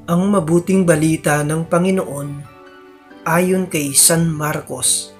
Ang mabuting balita ng Panginoon ayon kay San Marcos.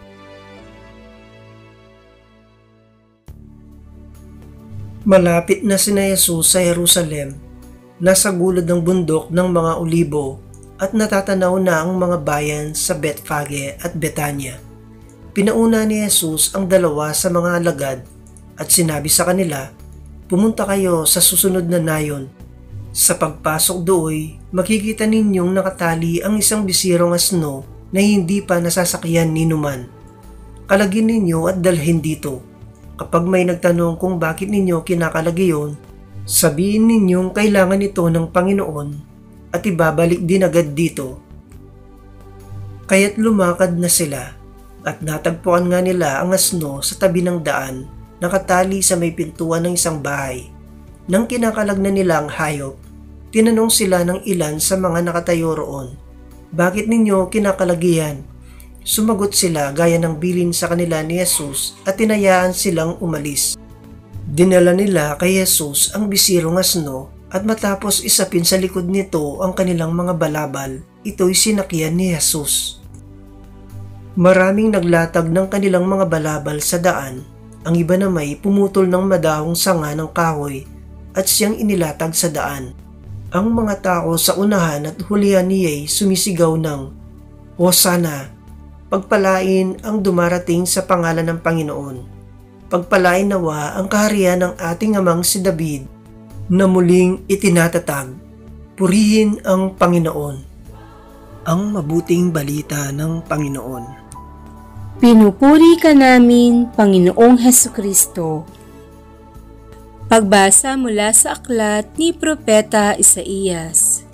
Malapit na sina Jesus sa Jerusalem, nasa gulod ng bundok ng mga Olibo at natatanaw na ang mga bayan sa Bethfage at Betania. Pinauna ni Jesus ang dalawa sa mga alagad at sinabi sa kanila, "Pumunta kayo sa susunod na nayon. Sa pagpasok dooy, makikita ninyong nakatali ang isang bisirong asno na hindi pa nasasakyan ni numan. Kalagin ninyo at dalhin dito. Kapag may nagtanong kung bakit ninyo kinakalagi yon, sabihin ninyong kailangan ito ng Panginoon at ibabalik din agad dito." Kaya't lumakad na sila at natagpuan nga nila ang asno sa tabi ng daan, nakatali sa may pintuan ng isang bahay. Nang kinakalag na nila ang hayop, tinanong sila ng ilan sa mga nakatayo roon, "Bakit ninyo kinakalagihan?" Sumagot sila gaya ng bilin sa kanila ni Jesus at tinayaan silang umalis. Dinala nila kay Jesus ang bisirong asno at matapos isapin sa likod nito ang kanilang mga balabal, ito'y sinakyan ni Jesus. Maraming naglatag ng kanilang mga balabal sa daan. Ang iba na may pumutol ng madahong sanga ng kahoy at siyang inilatag sa daan. Ang mga tao sa unahan at hulihan niya'y sumisigaw ng, "Hosana! Pagpalain ang dumarating sa pangalan ng Panginoon. Pagpalain nawa ang kaharian ng ating amang si David na muling itinatatag. Purihin ang Panginoon." Ang mabuting balita ng Panginoon. Pinupuri ka namin, Panginoong Hesukristo. Pagbasa mula sa aklat ni Propeta Isaías.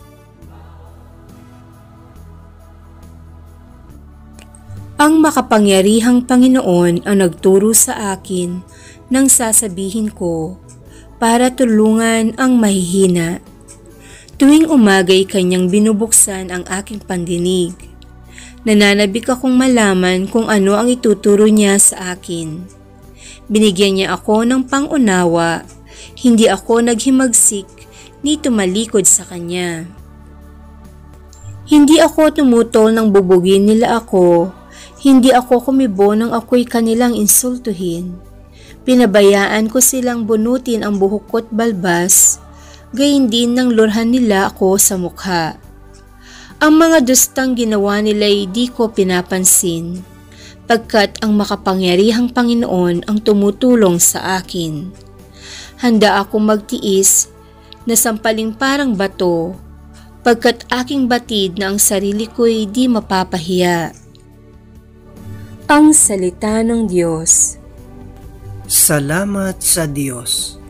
Ang makapangyarihang Panginoon ang nagturo sa akin nang sasabihin ko para tulungan ang mahihina. Tuwing umaga'y kanyang binubuksan ang aking pandinig. Nananabik akong malaman kung ano ang ituturo niya sa akin. Binigyan niya ako ng pangunawa, hindi ako naghimagsik ni tumalikod sa kanya. Hindi ako tumutol nang bubugin nila ako, hindi ako kumibo nang ako'y kanilang insultuhin. Pinabayaan ko silang bunutin ang buhok ko't balbas, gayon din nang lurhan nila ako sa mukha. Ang mga dustang ginawa nila'y di ko pinapansin, pagkat ang makapangyarihang Panginoon ang tumutulong sa akin. Handa akong magtiis na sampaling parang bato, pagkat aking batid na ang sarili ko'y di mapapahiya. Ang Salita ng Diyos. Salamat sa Diyos.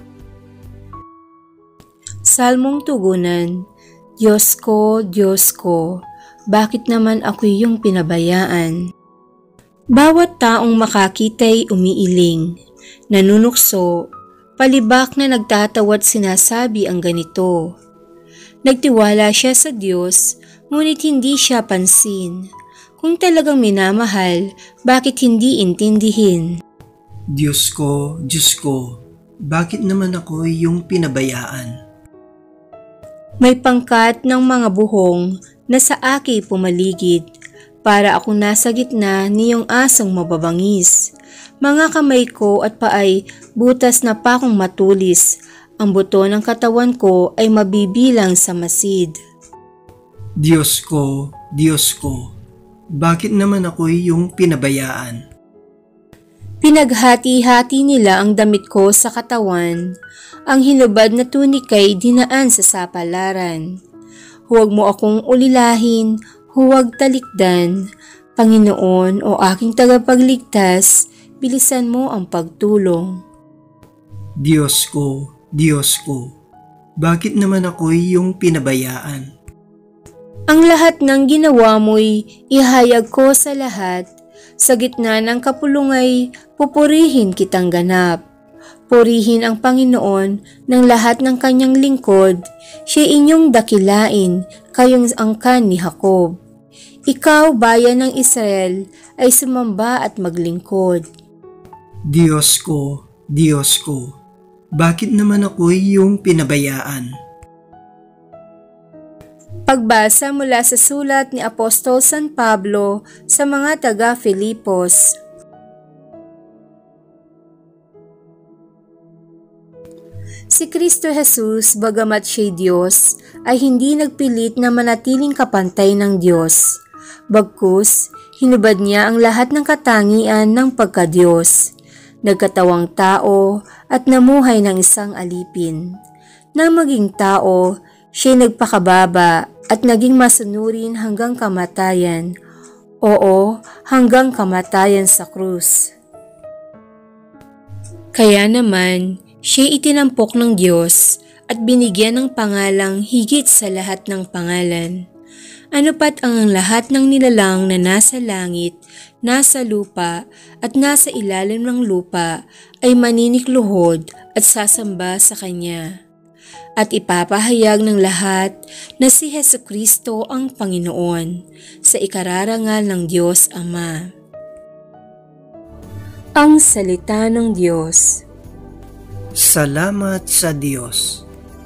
Salmong Tugunan. Diyos ko, bakit naman ako iyong pinabayaan? Bawat taong makakita'y umiiling, nanunukso, palibak na nagtatawat sinasabi ang ganito. Nagtiwala siya sa Diyos, ngunit hindi siya pansin. Kung talagang minamahal, bakit hindi intindihin? Diyos ko, bakit naman ako iyong pinabayaan? May pangkat ng mga buhong na sa aki pumaligid, para akong nasa gitna niyong asang mababangis. Mga kamay ko at paay butas na pa akong matulis, ang buto ng katawan ko ay mabibilang sa masid. Diyos ko, bakit naman ako iyong pinabayaan? Pinaghati-hati nila ang damit ko sa katawan, ang hinubad na tunika'y dinaan sa sapalaran. Huwag mo akong ulilahin, huwag talikdan. Panginoon o aking tagapagligtas, bilisan mo ang pagtulong. Diyos ko, bakit naman ako iyong pinabayaan? Ang lahat ng ginawa mo'y ihayag ko sa lahat. Sa gitna ng kapulungay, pupurihin kitang ganap. Purihin ang Panginoon ng lahat ng kanyang lingkod, siya inyong dakilain, kayong angkan ni Jacob. Ikaw, bayan ng Israel, ay sumamba at maglingkod. Diyos ko, bakit naman ako iyong pinabayaan? Pagbasa mula sa sulat ni Apostol San Pablo sa mga taga-Filipos. Si Kristo Jesus, bagamat siya'y Diyos, ay hindi nagpilit na manatiling kapantay ng Diyos. Bagkus, hinubad niya ang lahat ng katangian ng pagka-Diyos. Nagkatawang tao at namuhay ng isang alipin. Nang maging tao, siya'y nagpakababa at naging masunurin hanggang kamatayan. Oo, hanggang kamatayan sa krus. Kaya naman, siya'y itinampok ng Diyos at binigyan ng pangalang higit sa lahat ng pangalan. Ano pat ang lahat ng nilalang na nasa langit, nasa lupa at nasa ilalim ng lupa ay maninikluhod at sasamba sa Kanya. At ipapahayag ng lahat na si Hesukristo ang Panginoon sa ikararangal ng Diyos Ama. Ang Salita ng Diyos. Salamat sa Diyos.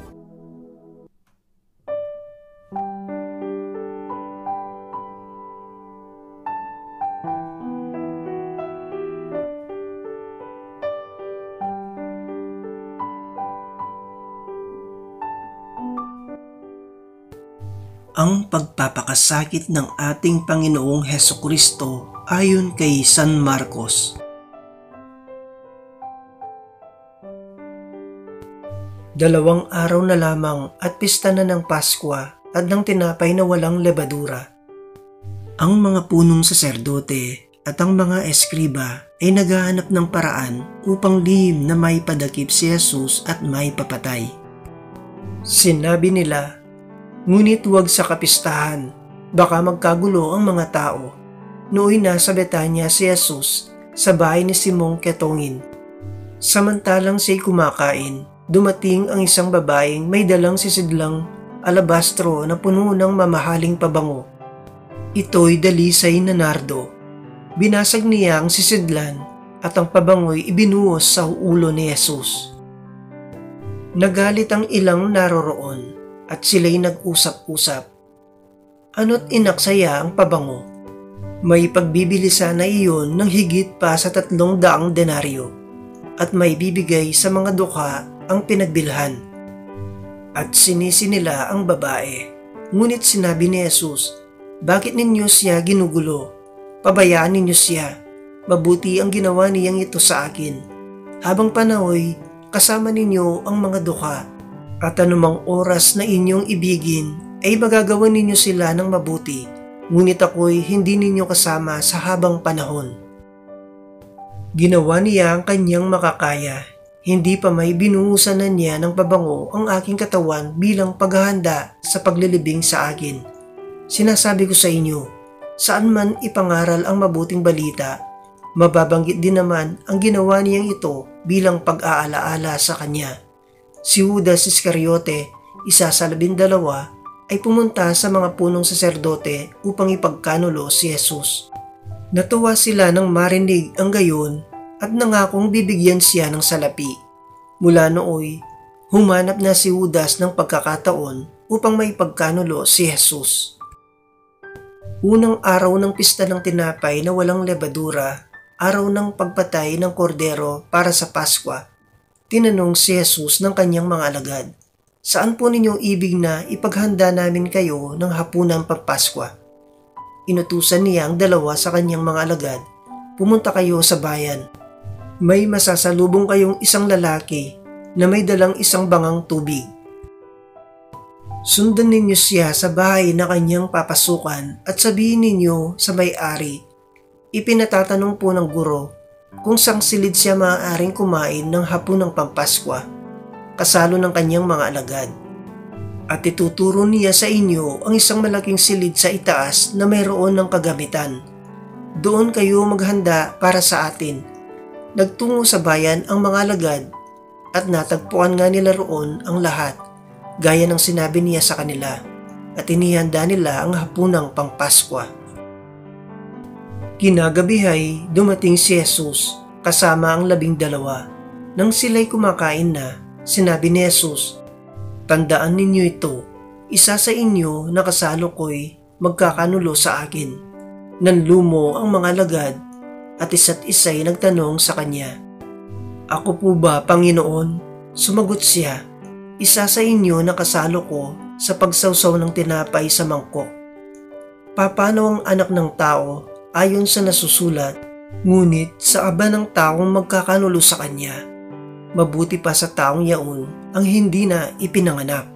Ang pagpapakasakit ng ating Panginoong Hesukristo ayon kay San Marcos. Dalawang araw na lamang at pista na ng Paskwa at ng tinapay na walang lebadura. Ang mga punong saserdote at ang mga eskriba ay naghahanap ng paraan upang lihim na may padakip si Jesus at may papatay. Sinabi nila, "Ngunit huwag sa kapistahan, baka magkagulo ang mga tao." Nooy nasa Betanya si Jesus sa bahay ni Simong Ketongin. Samantalang siya'y kumakain, dumating ang isang babaeng may dalang sisidlang alabastro na puno ng mamahaling pabango. Ito'y dalisay na nardo. Binasag niya ang sisidlan at ang pabango'y ibinuhos sa ulo ni Jesus. Nagalit ang ilang naroroon at sila'y nag-usap-usap. Ano't inaksaya ang pabango? May pagbibili sana iyon ng higit pa sa 300 denaryo at may bibigay sa mga dukha ang pinagbilhan. At sinisi nila ang babae. Ngunit sinabi ni Jesus, "Bakit ninyo siya ginugulo? Pabayaan ninyo siya. Mabuti ang ginawa niyang ito sa akin. Habang panahoy, kasama ninyo ang mga dukha. At anumang oras na inyong ibigin ay magagawa ninyo sila ng mabuti, ngunit ako'y hindi ninyo kasama sa habang panahon." Ginawa niya ang kanyang makakaya. Hindi pa may binuhusan na niya ng pabango ang aking katawan bilang paghahanda sa paglilibing sa akin. Sinasabi ko sa inyo, saan man ipangaral ang mabuting balita, mababanggit din naman ang ginawa niyang ito bilang pag-aalaala sa kanya. Si Judas Iscariote, isa sa 12, ay pumunta sa mga punong saserdote upang ipagkanulo si Jesus. Natuwa sila nang marinig ang gayon at nangakong bibigyan siya ng salapi. Mula nooy, humanap na si Judas ng pagkakataon upang maipagkanulo si Jesus. Unang araw ng pista ng tinapay na walang lebadura, araw ng pagpatay ng kordero para sa Paskwa, tinanong si Jesus ng kanyang mga alagad, "Saan po ninyo ibig na ipaghanda namin kayo ng hapunan pampaskwa?" Inutusan niya ang 2 sa kanyang mga alagad, "Pumunta kayo sa bayan. May masasalubong kayong isang lalaki na may dalang isang bangang tubig. Sundan ninyo siya sa bahay na kanyang papasukan at sabihin ninyo sa may-ari, ipinatatanong po ng guro kung sang silid siya maaaring kumain ng hapunang pampaskwa, kasalo ng kanyang mga alagad. At ituturo niya sa inyo ang isang malaking silid sa itaas na mayroon ng kagamitan. Doon kayo maghanda para sa atin." Nagtungo sa bayan ang mga alagad at natagpuan nga nila roon ang lahat, gaya ng sinabi niya sa kanila, at inihanda nila ang hapunang pangpaskwa. Kinagabihay, dumating si Jesus kasama ang 12. Nang sila'y kumakain na, sinabi ni Jesus, "Tandaan ninyo ito, isa sa inyo na kasalo ko'y magkakanulo sa akin. Nanlumo ang mga alagad at isa't isa'y nagtanong sa kanya, "Ako po ba, Panginoon?" Sumagot siya, "Isa sa inyo na kasalo ko sa pagsawsaw ng tinapay sa mangkok. Papaano ang anak ng tao ayon sa nasusulat, ngunit sa aba ng taong magkakanulo sa kanya, mabuti pa sa taong yaon ang hindi na ipinanganak."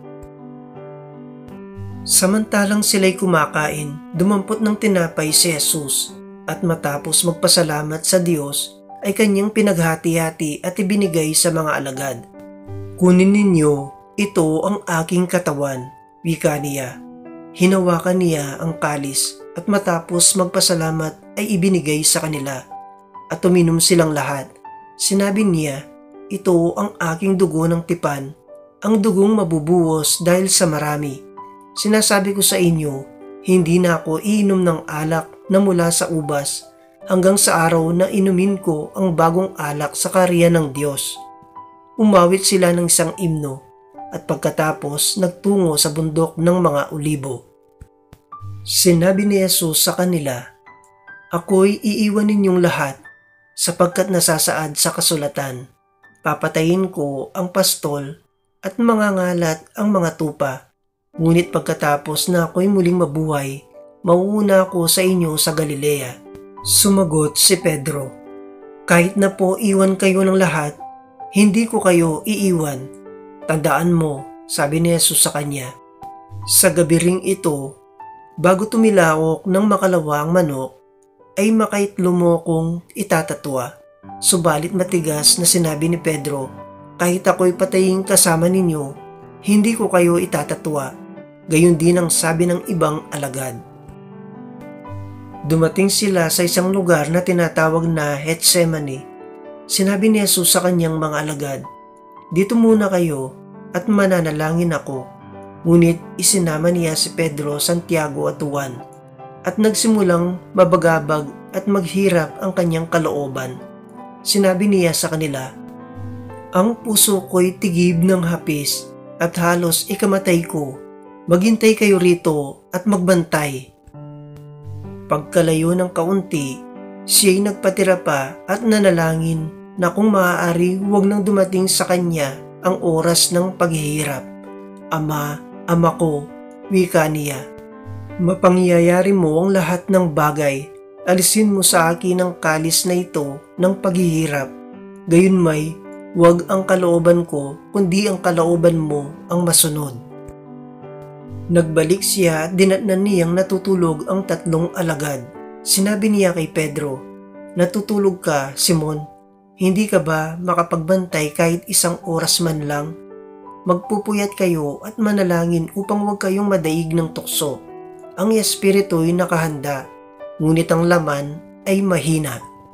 Samantalang sila'y kumakain, dumampot ng tinapay si Jesus at matapos magpasalamat sa Diyos ay kanyang pinaghati-hati at ibinigay sa mga alagad. "Kunin ninyo, ito ang aking katawan," wika niya. Hinawakan niya ang kalis at matapos magpasalamat ay ibinigay sa kanila at uminom silang lahat. Sinabi niya, "Ito ang aking dugo ng tipan, ang dugong mabubuhos dahil sa marami. Sinasabi ko sa inyo, hindi na ako iinom ng alak na mula sa ubas hanggang sa araw na inumin ko ang bagong alak sa kaharian ng Diyos." Umawit sila ng isang imno at pagkatapos nagtungo sa bundok ng mga Olibo. Sinabi ni Jesus sa kanila, "Ako'y iiwan ninyong lahat sapagkat nasasaad sa kasulatan, papatayin ko ang pastol at mangangalat ang mga tupa. Ngunit pagkatapos na ako'y muling mabuhay, mauuna ako sa inyo sa Galilea." Sumagot si Pedro, "Kahit na po iwan kayo ng lahat, hindi ko kayo iiwan." "Tandaan mo," sabi ni Jesus sa kanya, "sa gabi ring ito, bago tumilaok ng makalawang manok, ay makaitlo mo kong itatatwa." Subalit matigas na sinabi ni Pedro, "Kahit ako'y patayin kasama ninyo, hindi ko kayo itatatwa." Gayon din ang sabi ng ibang alagad. Dumating sila sa isang lugar na tinatawag na Getsemani. Sinabi ni Jesus sa kanyang mga alagad, "Dito muna kayo at mananalangin ako." Ngunit isinama niya si Pedro, Santiago at Juan at nagsimulang mabagabag at maghirap ang kanyang kalooban. Sinabi niya sa kanila, "Ang puso ko'y tigib ng hapis at halos ikamatay ko. Maghintay kayo rito at magbantay." Pagkalayo ng kaunti, siya'y nagpatira pa at nanalangin na kung maaari huwag nang dumating sa kanya ang oras ng paghihirap. "Ama, Ama ko," wika niya, "mapangyayari mo ang lahat ng bagay. Alisin mo sa akin ang kalis na ito ng paghihirap. Gayunmay, huwag ang kalooban ko, kundi ang kalooban mo ang masunod." Nagbalik siya at dinatnan niyang natutulog ang tatlong alagad. Sinabi niya kay Pedro, "Natutulog ka, Simon? Hindi ka ba makapagbantay kahit isang oras man lang? Magpupuyat kayo at manalangin upang huwag kayong madaig ng tukso. Ang espiritu'y nakahanda, ngunit ang laman ay mahina."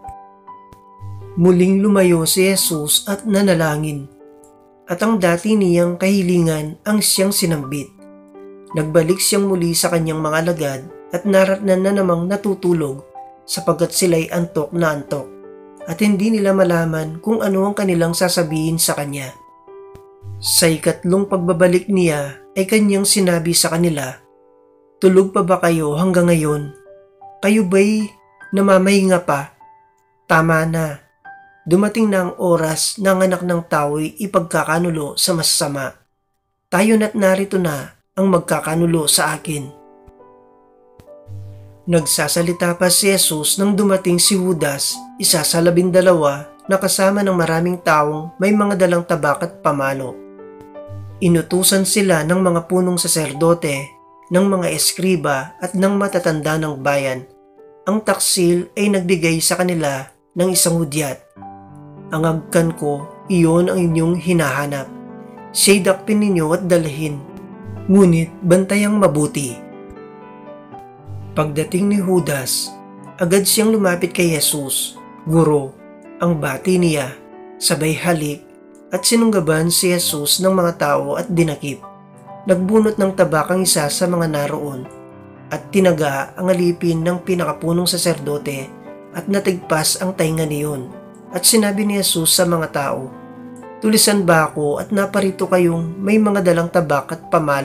Muling lumayo si Jesus at nanalangin, at ang dati niyang kahilingan ang siyang sinambit. Nagbalik siyang muli sa kanyang mga alagad at naratnan na namang natutulog sapagkat sila'y antok na antok at hindi nila malaman kung ano ang kanilang sasabihin sa kanya. Sa ikatlong pagbabalik niya ay kanyang sinabi sa kanila, "Tulog pa ba kayo hanggang ngayon? Kayo ba'y namamahinga pa? Tama na. Dumating na ang oras na ang anak ng tao'y ipagkakanulo sa masasama. Tayo na't narito na ang magkakanulo sa akin." Nagsasalita pa si Jesus nang dumating si Judas, isa sa 12 na kasama ng maraming taong may mga dalang tabak at pamalo. Inutusan sila ng mga punong saserdote, ng mga eskriba at ng matatanda ng bayan. Ang taksil ay nagbigay sa kanila ng isang hudyat. "Ang agkan ko, iyon ang inyong hinahanap. Siya'y dakpin ninyo at dalhin. Ngunit bantayang mabuti." Pagdating ni Judas, agad siyang lumapit kay Jesus. "Guro," ang bati niya, sabay halik at sinunggaban si Jesus ng mga tao at dinakip. Nagbunot ng tabak ang isa sa mga naroon at tinaga ang alipin ng pinakapunong saserdote at natigpas ang tainga niyon. At sinabi ni Jesus sa mga tao, "Tulisan ba ako at naparito kayong may mga dalang tabak at pamalo?"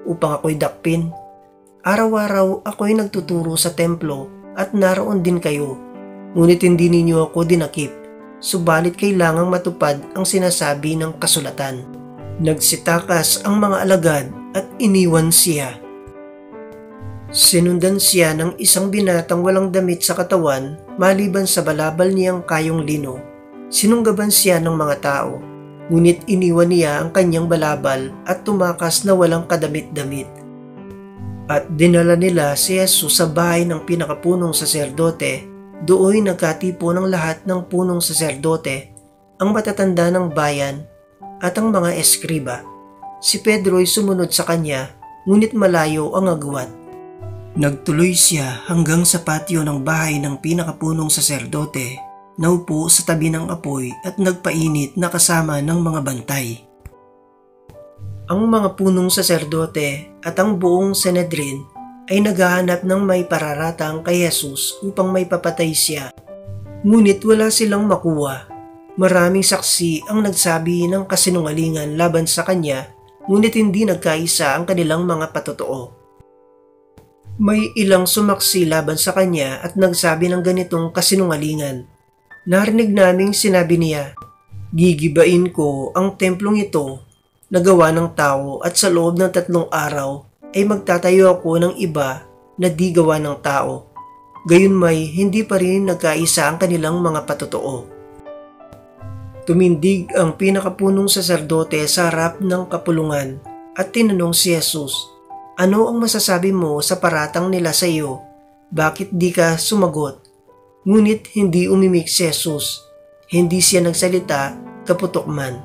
upang ako'y dakpin? Araw-araw ako'y nagtuturo sa templo at naroon din kayo, ngunit hindi ninyo ako dinakip, subalit kailangang matupad ang sinasabi ng kasulatan. Nagsitakas ang mga alagad at iniwan siya. Sinundan siya ng isang binatang walang damit sa katawan maliban sa balabal niyang kayong lino. Sinunggaban siya ng mga tao, ngunit iniwan niya ang kanyang balabal at tumakas na walang kadamit-damit. At dinala nila si Jesus sa bahay ng pinakapunong saserdote. Doon nagkatipo ng lahat ng punong saserdote, ang matatanda ng bayan at ang mga eskriba. Si Pedro'y sumunod sa kanya, ngunit malayo ang agwat. Nagtuloy siya hanggang sa patio ng bahay ng pinakapunong saserdote, naupo sa tabi ng apoy at nagpainit na kasama ng mga bantay. Ang mga punong saserdote at ang buong Sanhedrin ay naghahanap ng may pararatang kay Jesus upang may papatay siya. Ngunit wala silang makuha. Maraming saksi ang nagsabi ng kasinungalingan laban sa kanya, ngunit hindi nagkaisa ang kanilang mga patotoo. May ilang sumaksi laban sa kanya at nagsabi ng ganitong kasinungalingan. Narinig naming sinabi niya, "Gigibain ko ang templong ito na gawa ng tao at sa loob ng 3 araw ay magtatayo ako ng iba na di gawa ng tao." Gayunmay hindi pa rin nagkaisa ang kanilang mga patotoo. Tumindig ang pinakapunong saserdote sa harap ng kapulungan at tinanong si Jesus, "Ano ang masasabi mo sa paratang nila sa iyo? Bakit di ka sumagot?" Ngunit hindi umimik si Jesus. Hindi siya nagsalita, kaputok man.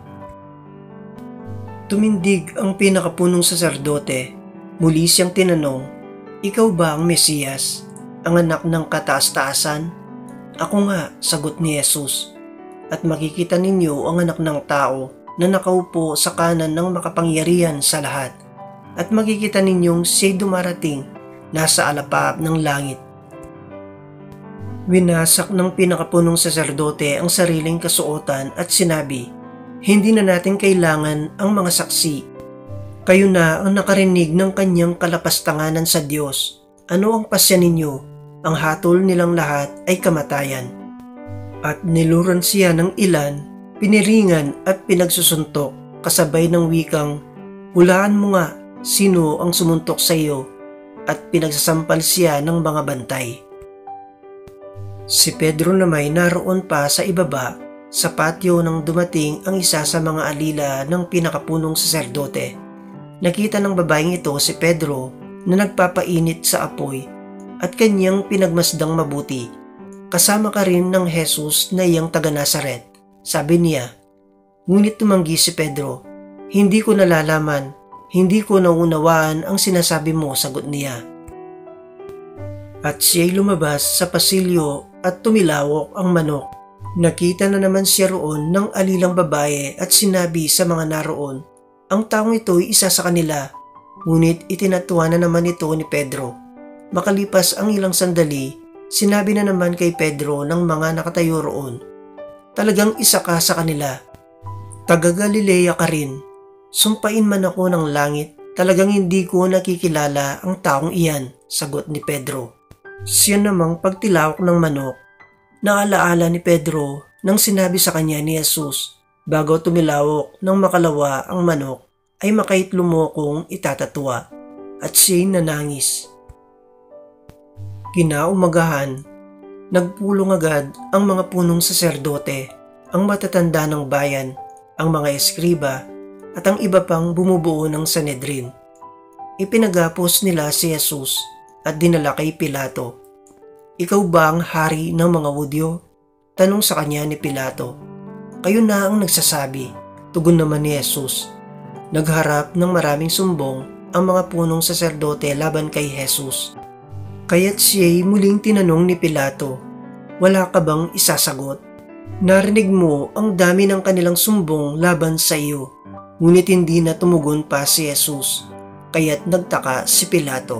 Tumindig ang pinakapunong saserdote. Muli siyang tinanong, "Ikaw ba ang Mesiyas, ang anak ng kataas-taasan?" "Ako nga," sagot ni Jesus. "At makikita ninyo ang anak ng tao na nakaupo sa kanan ng makapangyarihan sa lahat. At makikita ninyong siya'y dumarating, nasa alapap ng langit." Winasak ng pinakapunong saserdote ang sariling kasuotan at sinabi, "Hindi na natin kailangan ang mga saksi. Kayo na ang nakarinig ng kanyang kalapastanganan sa Diyos. Ano ang pasya ninyo? Ang hatol nilang lahat ay kamatayan." At niluran siya ng ilan, piniringan at pinagsusuntok, kasabay ng wikang, "Hulaan mo nga sino ang sumuntok sa iyo," at pinagsasampal siya ng mga bantay. Si Pedro naman naroon pa sa ibaba, sa patio nang dumating ang isa sa mga alila ng pinakapunong saserdote. Nakita ng babaeng ito si Pedro na nagpapainit sa apoy at kanyang pinagmasdang mabuti. "Kasama ka rin ng Jesus na iyang taga Nazaret," sabi niya. Ngunit tumanggi si Pedro, "Hindi ko nalalaman, hindi ko naunawaan ang sinasabi mo," sagot niya. At siya'y lumabas sa pasilyo at tumilawok ang manok. Nakita na naman siya roon ng alilang babae at sinabi sa mga naroon, "Ang taong ito'y isa sa kanila." Ngunit itinatuwa na naman ito ni Pedro. Makalipas ang ilang sandali, sinabi na naman kay Pedro ng mga nakatayo roon, "Talagang isa ka sa kanila. Taga Galilea ka rin. Sumpain man ako ng langit, talagang hindi ko nakikilala ang taong iyan," sagot ni Pedro. Siya namang pagtilawak ng manok. Naalaala ni Pedro nang sinabi sa kanya ni Jesus, bago tumilawak ng makalawa ang manok, ay makaitlumo kong itatatwa, at siya'y nanangis. Kinaumagahan, nagpulong agad ang mga punong saserdote, ang matatanda ng bayan, ang mga eskriba, at ang iba pang bumubuo ng Sanhedrin. Ipinagapos nila si Jesus at dinala kay Pilato. "Ikaw ba ang hari ng mga Hudyo?" tanong sa kanya ni Pilato. "Kayo na ang nagsasabi," tugon naman ni Jesus. Nagharap ng maraming sumbong ang mga punong saserdote laban kay Jesus. Kaya't siya'y muling tinanong ni Pilato, "Wala ka bang isasagot? Narinig mo ang dami ng kanilang sumbong laban sa iyo." Ngunit hindi na tumugon pa si Jesus, kaya't nagtaka si Pilato.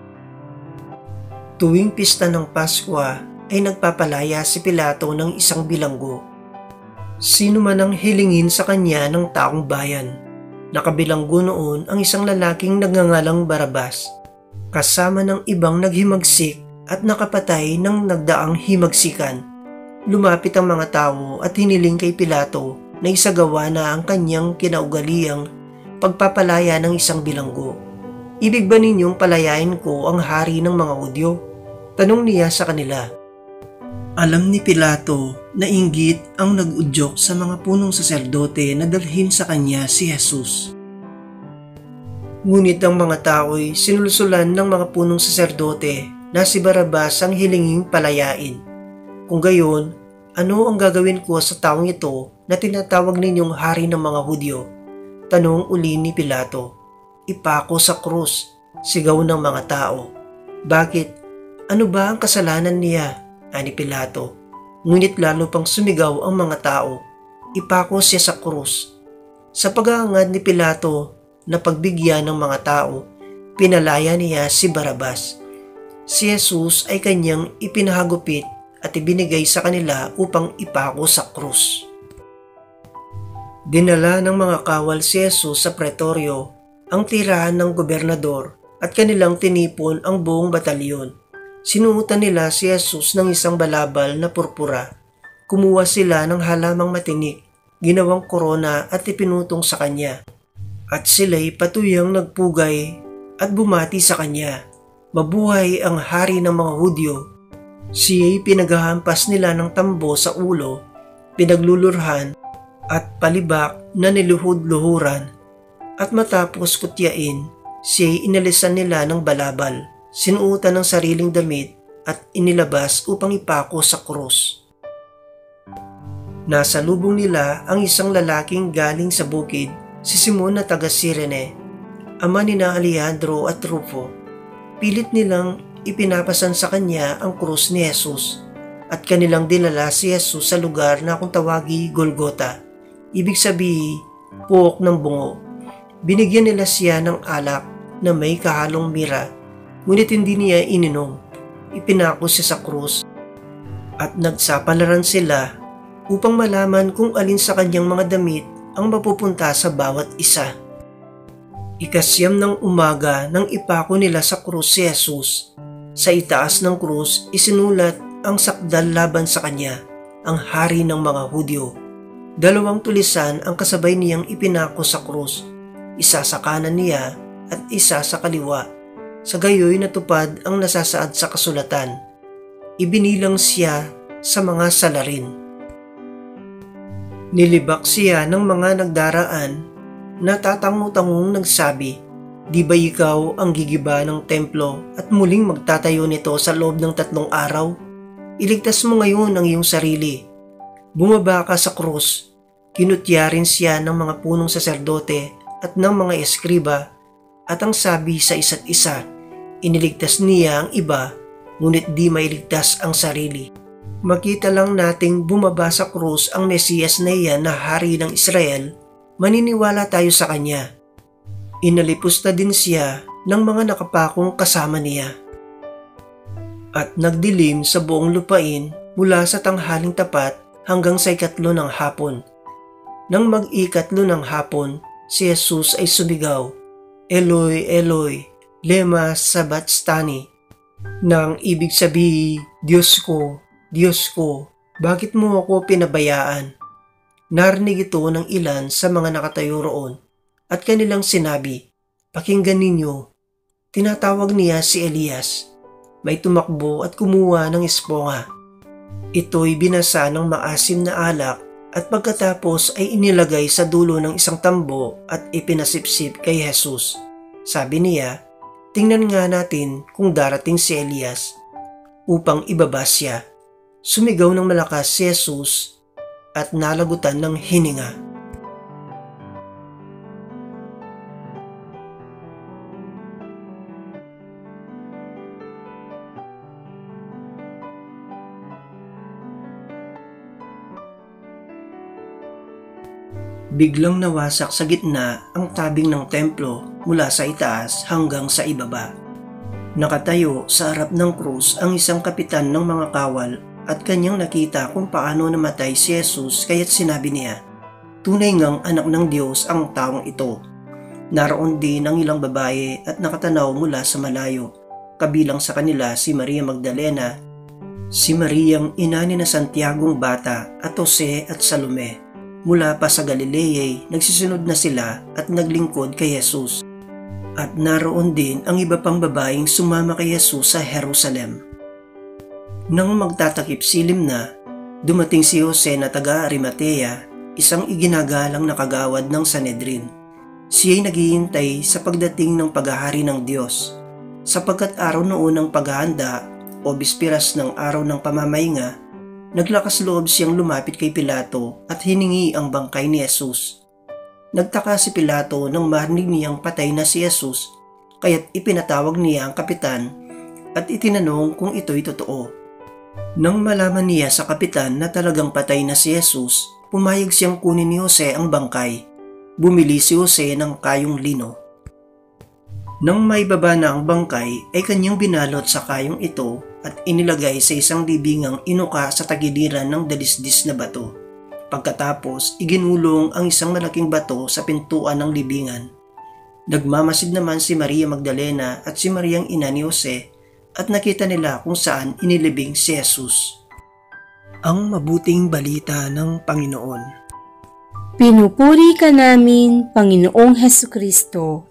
Tuwing pista ng Pasko ay nagpapalaya si Pilato ng isang bilanggo. Sino man ang hilingin sa kanya ng taong bayan. Nakabilanggo noon ang isang lalaking nagngangalang Barabas, kasama ng ibang naghimagsik at nakapatay ng nagdaang himagsikan. Lumapit ang mga tao at hiniling kay Pilato na isagawa na ang kanyang kinaugaliang pagpapalaya ng isang bilanggo. Ibig ba ninyong palayain ko ang hari ng mga Hudyo? Tanong niya sa kanila. Alam ni Pilato na inggit ang nag-udyok sa mga punong saserdote na dalhin sa kanya si Jesus. Ngunit ang mga tao'y sinulsulan ng mga punong saserdote na si Barabas ang hilinging palayain. Kung gayon, ano ang gagawin ko sa taong ito na tinatawag ninyong hari ng mga Hudyo? Tanong uli ni Pilato. Ipako sa krus, sigaw ng mga tao. Bakit? Ano ba ang kasalanan niya? Ani Pilato. Ngunit lalo pang sumigaw ang mga tao. Ipako siya sa krus. Sa pag-aangad ni Pilato na pagbigyan ng mga tao, pinalaya niya si Barabas. Si Jesus ay kanyang ipinahagupit at ibinigay sa kanila upang ipako sa krus. Dinala ng mga kawal si Jesus sa pretoryo, ang tirahan ng gobernador, at kanilang tinipon ang buong batalyon. Sinuotan nila si Jesus ng isang balabal na purpura. Kumuha sila ng halamang matinik, ginawang korona at ipinutong sa kanya. At sila'y patuyang nagpugay at bumati sa kanya. Mabuhay ang hari ng mga Hudyo. Siya'y pinaghahampas nila ng tambo sa ulo, pinaglulurhan at palibak na niluhod-luhuran. At matapos kutyain, siya'y inalisan nila ng balabal. Sinuutan ng sariling damit at inilabas upang ipako sa krus. Nasa lubong nila ang isang lalaking galing sa bukid, si Simon na taga Cirene, ama ni na Alejandro at Rufo. Pilit nilang ipinapasan sa kanya ang krus ni Jesus at kanilang dinala si Jesus sa lugar na kung tawagi Golgota, ibig sabihin puok ng bungo. Binigyan nila siya ng alak na may kahalong mira. Ngunit hindi niya ininom. Ipinako siya sa krus at nagsapalaran sila upang malaman kung alin sa kanyang mga damit ang mapupunta sa bawat isa. Ikasyam ng umaga nang ipako nila sa krus si Jesus. Sa itaas ng krus isinulat ang sakdal laban sa kanya, ang hari ng mga Hudyo. 2 tulisan ang kasabay niyang ipinako sa krus, isa sa kanan niya at isa sa kaliwa. Sa gayoy natupad ang nasasaad sa kasulatan. Ibinilang siya sa mga salarin. Nilibak siya ng mga nagdaraan na tatango-tangong nagsabi, "Di ba ikaw ang gigiba ng templo at muling magtatayo nito sa loob ng 3 araw? Iligtas mo ngayon ang iyong sarili." Bumaba ka sa krus. Kinutya rin siya ng mga punong saserdote at ng mga eskriba. At ang sabi sa isa't isa, iniligtas niya ang iba, ngunit di mailigtas ang sarili. Makita lang nating bumaba sa krus ang Mesiyas na iyan na hari ng Israel, maniniwala tayo sa kanya. Inalipos na din siya ng mga nakapakong kasama niya. At nagdilim sa buong lupain mula sa tanghaling tapat hanggang sa 3 ng hapon. Nang mag-3 ng hapon, si Jesus ay sumigaw, "Eloi, Eloi, lema sabachthani," nang ibig sabihin, Diyos ko, bakit mo ako pinabayaan?" Narinig ito ng ilan sa mga nakatayo roon at kanilang sinabi, "Pakinggan ninyo." Tinatawag niya si Elias. May tumakbo at kumuha ng esponga. Ito'y binasa ng maasim na alak at pagkatapos ay inilagay sa dulo ng isang tambo at ipinasipsip kay Jesus. Sabi niya, "Tingnan nga natin kung darating si Elias upang ibaba siya." Sumigaw ng malakas si Jesus at nalagutan ng hininga. Biglang nawasak sa gitna ang tabing ng templo mula sa itaas hanggang sa ibaba. Nakatayo sa harap ng krus ang isang kapitan ng mga kawal at kanyang nakita kung paano namatay si Jesus kaya't sinabi niya, "Tunay ngang anak ng Diyos ang taong ito." Naroon din ang ilang babae at nakatanaw mula sa malayo, kabilang sa kanila si Maria Magdalena, si Mariang ina ni na Santiagong bata at Jose at Salome. Mula pa sa Galilea, nagsisunod na sila at naglingkod kay Jesus. At naroon din ang iba pang babaeng sumama kay Jesus sa Jerusalem. Nang magtatakip silim na, dumating si Jose na taga Arimatea, isang iginagalang na kagawad ng Sanedrin. Siya'y naghihintay sa pagdating ng paghahari ng Diyos, sapagkat araw noon ng paghahanda o bispiras ng araw ng pamamahinga, naglakas loob siyang lumapit kay Pilato at hiningi ang bangkay ni Jesus. Nagtaka si Pilato nang marinig niyang patay na si Jesus, kaya't ipinatawag niya ang kapitan at itinanong kung ito'y totoo. Nang malaman niya sa kapitan na talagang patay na si Jesus, pumayag siyang kunin ni Jose ang bangkay. Bumili si Jose ng kayong lino. Nang may baba na ang bangkay ay kanyang binalot sa kayong ito at inilagay sa isang libingang inuka sa tagiliran ng dalisdis na bato. Pagkatapos, iginulong ang isang malaking bato sa pintuan ng libingan. Nagmamasid naman si Maria Magdalena at si Mariang ina ni Jose at nakita nila kung saan inilibing si Jesus. Ang mabuting balita ng Panginoon. Pinupuri ka namin, Panginoong Hesukristo.